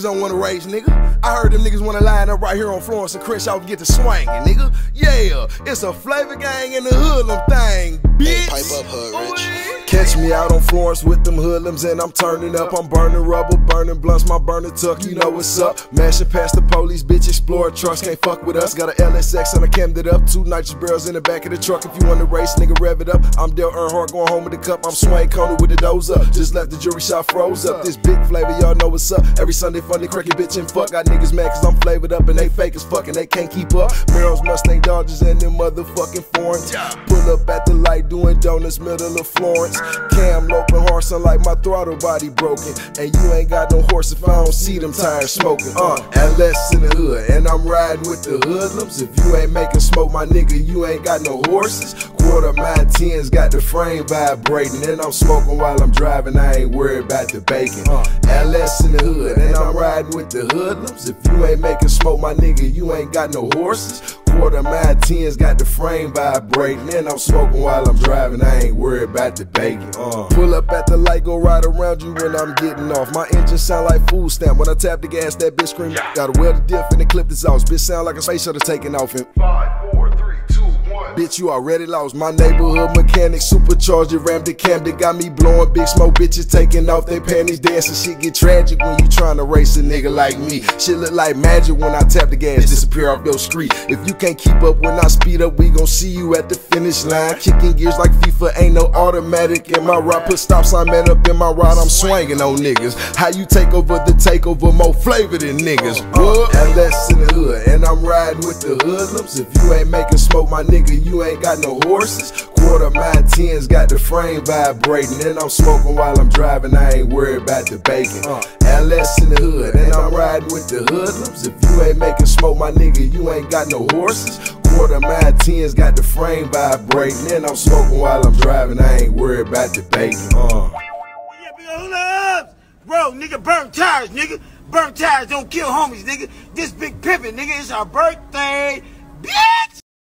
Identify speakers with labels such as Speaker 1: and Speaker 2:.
Speaker 1: niggas don't wanna race, nigga. I heard them niggas wanna line up right here on Florence and Crenshaw and get to swinging, nigga. Yeah, it's a flavor gang in the hoodlum thing, bitch.
Speaker 2: Hey, pipe up, Hood Rich.
Speaker 1: Catch me out on Florence with them hoodlums and I'm turning up. I'm burning rubber, burning blunts, my burner tuck, you know what's up. Mashing past the police, bitch, Explorer trucks can't fuck with us. Got a LSX and I cammed it up, 2 nitrous barrels in the back of the truck. If you want to race, nigga, rev it up. I'm Dale Earnhardt going home with the cup. I'm Swain Coney with the doze up. Just left the jury shot froze up. This big flavor, y'all know what's up. Every Sunday funny, cracky bitch and fuck. Got niggas mad cause I'm flavored up and they fake as fuck and they can't keep up. Merrill's Mustang Dodgers and them motherfucking foreigns. Pull up at the light doing donuts, middle of Florence. Cam loping hard, son, like my throttle body broken. And you ain't got no horse if I don't see them tires smoking. LS in the hood, and I'm riding with the hoodlums. If you ain't making smoke, my nigga, you ain't got no horses. Quarter mile 10's got the frame vibrating. And I'm smoking while I'm driving, I ain't worried about the bacon. LS in the hood, and I'm riding with the hoodlums. If you ain't making smoke, my nigga, you ain't got no horses. Quarter mile 10's got the frame vibrating. And I'm smoking while I'm driving, I ain't worried about the bacon. Pull up at the light, go right around you when I'm getting off. My engine sound like food stamp. When I tap the gas, that bitch scream. Gotta weld the diff and then clip this off. Bitch sound like a space shuttle taking off in 5, 4, 3, 2, 1. Bitch, you already lost. My neighborhood mechanic supercharged it, rammed the cam that got me blowing big smoke. Bitches taking off their panties, dancing. Shit get tragic when you trying to race a nigga like me. Shit look like magic when I tap the gas, disappear off your street. If you can't keep up when I speed up, we gon' see you at the finish line. Kicking gears like FIFA, ain't no automatic in my ride. Put stop sign man up in my ride, I'm swinging on niggas. How you take over the takeover, more flavor than niggas. What? LS in the hood, and I'm riding with the hoodlums. If you ain't making smoke, my nigga, you ain't got no horses. Quarter mile 10's got the frame vibrating. And I'm smoking while I'm driving, I ain't worried about the bacon. LS in the hood, and I'm riding with the hoodlums. If you ain't making smoke, my nigga, you ain't got no horses. Quarter mile 10's got the frame vibrating. And I'm smoking while I'm driving, I ain't worried about the bacon.
Speaker 3: Bro, nigga, burn tires, nigga. Burn tires don't kill homies, nigga. This big pimpin', nigga, it's our birthday, bitch!